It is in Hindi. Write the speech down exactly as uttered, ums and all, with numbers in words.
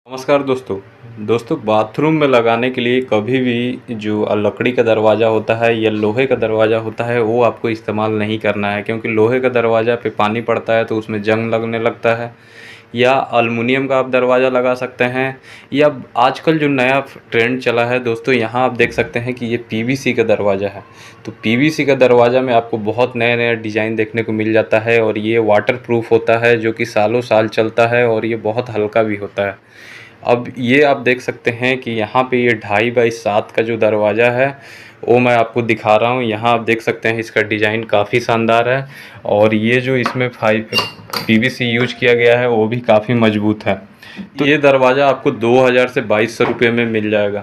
नमस्कार दोस्तों दोस्तों बाथरूम में लगाने के लिए कभी भी जो लकड़ी का दरवाज़ा होता है या लोहे का दरवाज़ा होता है वो आपको इस्तेमाल नहीं करना है, क्योंकि लोहे का दरवाज़ा पे पानी पड़ता है तो उसमें जंग लगने लगता है। या अल्मुनियम का आप दरवाज़ा लगा सकते हैं, या आजकल जो नया ट्रेंड चला है दोस्तों, यहाँ आप देख सकते हैं कि ये पीवीसी का दरवाज़ा है। तो पीवीसी का दरवाज़ा में आपको बहुत नया नया डिज़ाइन देखने को मिल जाता है और ये वाटर प्रूफ होता है, जो कि सालों साल चलता है और ये बहुत हल्का भी होता है। अब ये आप देख सकते हैं कि यहाँ पे ये ढाई बाई सात का जो दरवाज़ा है वो मैं आपको दिखा रहा हूँ। यहाँ आप देख सकते हैं इसका डिज़ाइन काफ़ी शानदार है और ये जो इसमें फाइव पीवीसी यूज किया गया है वो भी काफ़ी मजबूत है। तो ये दरवाज़ा आपको दो हज़ार से बाईस सौ रुपये में मिल जाएगा।